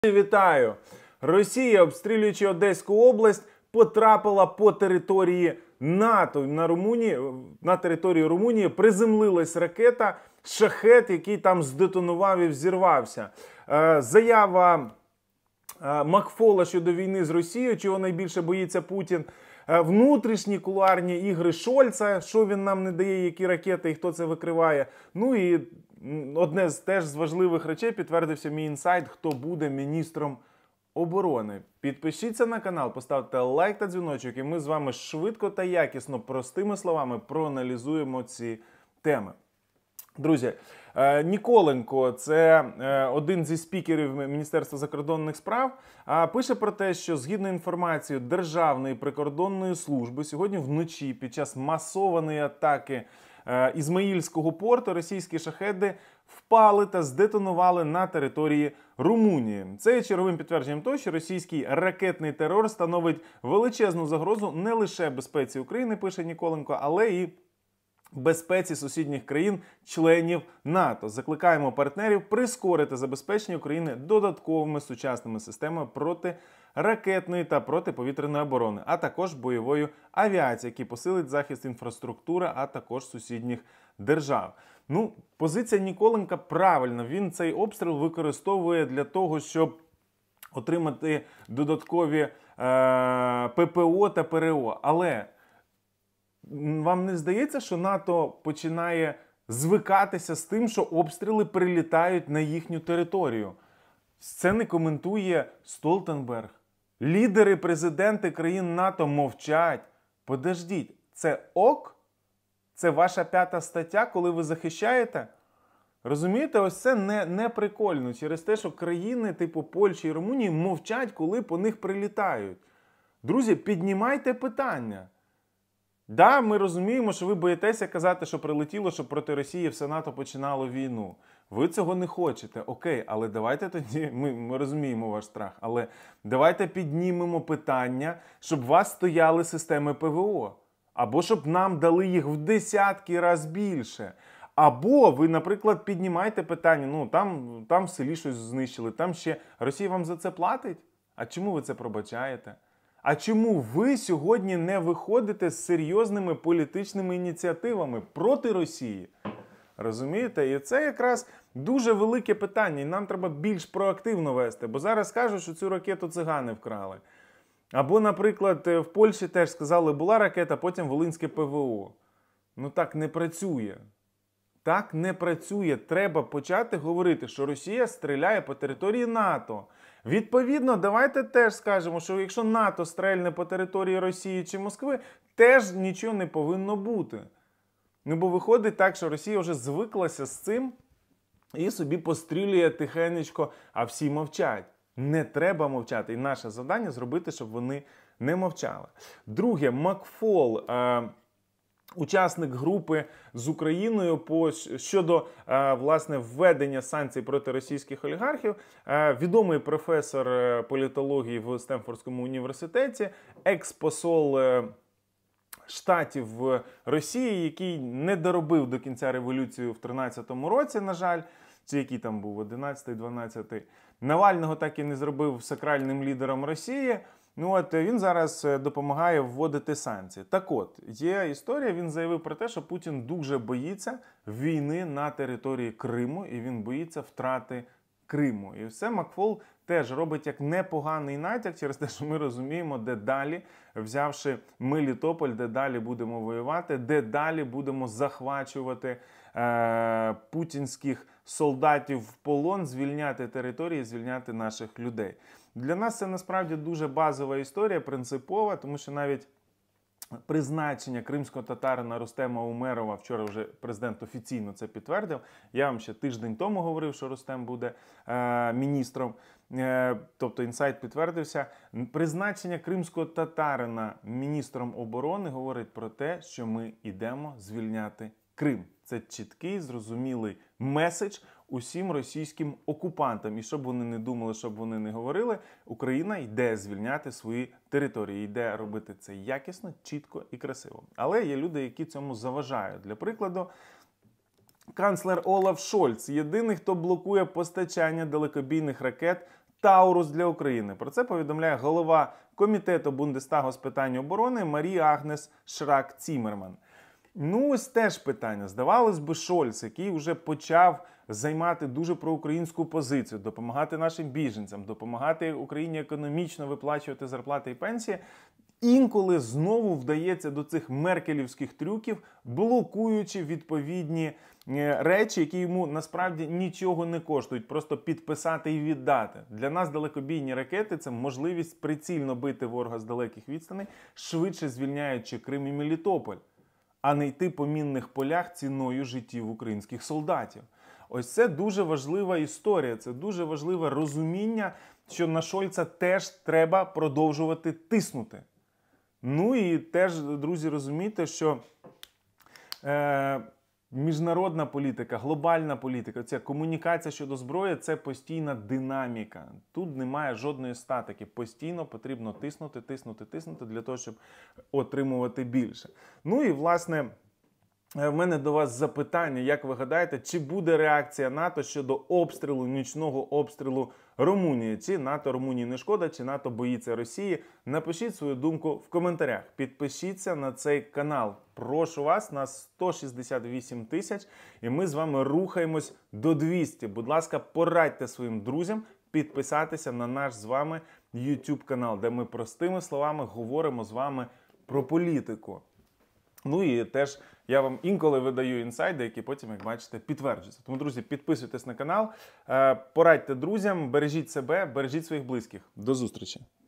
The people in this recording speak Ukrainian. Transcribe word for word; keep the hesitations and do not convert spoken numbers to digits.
Вітаю! Росія, обстрілюючи Одеську область, потрапила по території НАТО. На Румунії, на території Румунії приземлилась ракета «Шахед», який там здетонував і взірвався. Е, заява е, Макфола щодо війни з Росією, чого найбільше боїться Путін. Е, внутрішні кулуарні ігри Шольца, що він нам не дає, які ракети і хто це викриває. Ну і одне з теж з важливих речей, підтвердився мій інсайт, хто буде міністром оборони. Підпишіться на канал, поставте лайк та дзвіночок, і ми з вами швидко та якісно, простими словами, проаналізуємо ці теми. Друзі, Ніколенко, це один зі спікерів Міністерства закордонних справ, пише про те, що згідно інформацією Державної прикордонної служби, сьогодні вночі під час масованої атаки Ізмаїльського порту російські шахеди впали та здетонували на території Румунії. Це є черговим підтвердженням того, що російський ракетний терор становить величезну загрозу не лише безпеці України, пише Ніколенко, але і безпеці сусідніх країн-членів НАТО. Закликаємо партнерів прискорити забезпечення України додатковими сучасними системами протиракетної та протиповітряної оборони, а також бойовою авіацією, які посилить захист інфраструктури, а також сусідніх держав. Ну, позиція Ніколенка правильна. Він цей обстріл використовує для того, щоб отримати додаткові е, ППО та ПРО. Але вам не здається, що НАТО починає звикатися з тим, що обстріли прилітають на їхню територію? Це не коментує Столтенберг. Лідери, президенти країн НАТО мовчать. Подождіть, це ок? Це ваша п'ята стаття, коли ви захищаєте? Розумієте, ось це не, не прикольно через те, що країни типу Польщі і Румунії мовчать, коли по них прилітають. Друзі, піднімайте питання. Да, ми розуміємо, що ви боїтеся казати, що прилетіло, щоб проти Росії все НАТО починало війну. Ви цього не хочете. Окей, але давайте тоді, ми, ми розуміємо ваш страх, але давайте піднімемо питання, щоб у вас стояли системи ПВО. Або щоб нам дали їх в десятки раз більше. Або ви, наприклад, піднімаєте питання, ну там, там в селі щось знищили, там ще Росія вам за це платить? А чому ви це пробачаєте? А чому ви сьогодні не виходите з серйозними політичними ініціативами проти Росії? Розумієте? І це якраз дуже велике питання, і нам треба більш проактивно вести, бо зараз кажуть, що цю ракету цигани вкрали. Або, наприклад, в Польщі теж сказали, була ракета, потім Волинське ПВО. Ну так не працює. Так не працює. Треба почати говорити, що Росія стріляє по території НАТО. Відповідно, давайте теж скажемо, що якщо НАТО стрельне по території Росії чи Москви, теж нічого не повинно бути. Ну, бо виходить так, що Росія вже звиклася з цим і собі пострілює тихенечко, а всі мовчать. Не треба мовчати. І наше завдання зробити, щоб вони не мовчали. Друге, Макфол, е, учасник групи з Україною по, щодо е, власне, введення санкцій проти російських олігархів, е, відомий професор політології в Стенфордському університеті, екс-посол е, Штатів в Росії, який не доробив до кінця революцію в тринадцятому році, на жаль, чи який там був, одинадцятий, дванадцятий. Навального так і не зробив сакральним лідером Росії. Ну от він зараз допомагає вводити санкції. Так от, є історія, він заявив про те, що Путін дуже боїться війни на території Криму, і він боїться втрати Криму. І все Макфол теж робить як непоганий натяк через те, що ми розуміємо, де далі, взявши Мелітополь, де далі будемо воювати, де далі будемо захвачувати е, путінських солдатів в полон, звільняти території, звільняти наших людей. Для нас це насправді дуже базова історія, принципова, тому що навіть призначення кримського татарина Рустема Умерова, вчора вже президент офіційно це підтвердив, я вам ще тиждень тому говорив, що Рустем буде е, міністром, е, тобто інсайт підтвердився. Призначення кримського татарина міністром оборони говорить про те, що ми йдемо звільняти Крим. Це чіткий, зрозумілий меседж усім російським окупантам. І щоб вони не думали, щоб вони не говорили, Україна йде звільняти свої території, йде робити це якісно, чітко і красиво. Але є люди, які цьому заважають. Для прикладу, канцлер Олаф Шольц – єдиний, хто блокує постачання далекобійних ракет Таурус для України. Про це повідомляє голова комітету Бундестагу з питань оборони Марія Агнес Шрак-Цімерман. Ну ось теж питання. Здавалось би, Шольц, який вже почав займати дуже проукраїнську позицію, допомагати нашим біженцям, допомагати Україні економічно виплачувати зарплати і пенсії, інколи знову вдається до цих меркелівських трюків, блокуючи відповідні речі, які йому насправді нічого не коштують, просто підписати і віддати. Для нас далекобійні ракети – це можливість прицільно бити ворога з далеких відстаней, швидше звільняючи Крим і Мелітополь, а не йти по мінних полях ціною життів українських солдатів. Ось це дуже важлива історія, це дуже важливе розуміння, що на Шольца теж треба продовжувати тиснути. Ну і теж, друзі, розумійте, що е, міжнародна політика, глобальна політика, ця комунікація щодо зброї – це постійна динаміка. Тут немає жодної статики. Постійно потрібно тиснути, тиснути, тиснути для того, щоб отримувати більше. Ну і, власне, в мене до вас запитання, як ви гадаєте, чи буде реакція НАТО щодо обстрілу, нічного обстрілу Румунії? Чи НАТО Румунії не шкода, чи НАТО боїться Росії? Напишіть свою думку в коментарях. Підпишіться на цей канал. Прошу вас, нас сто шістдесят вісім тисяч, і ми з вами рухаємось до двісті. Будь ласка, порадьте своїм друзям підписатися на наш з вами YouTube канал, де ми простими словами говоримо з вами про політику. Ну і теж я вам інколи видаю інсайди, які потім, як бачите, підтверджуються. Тому, друзі, підписуйтесь на канал, порадьте друзям, бережіть себе, бережіть своїх близьких. До зустрічі!